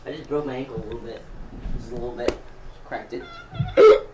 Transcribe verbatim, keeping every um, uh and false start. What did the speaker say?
I just broke my ankle a little bit. Just a little bit. Cracked it.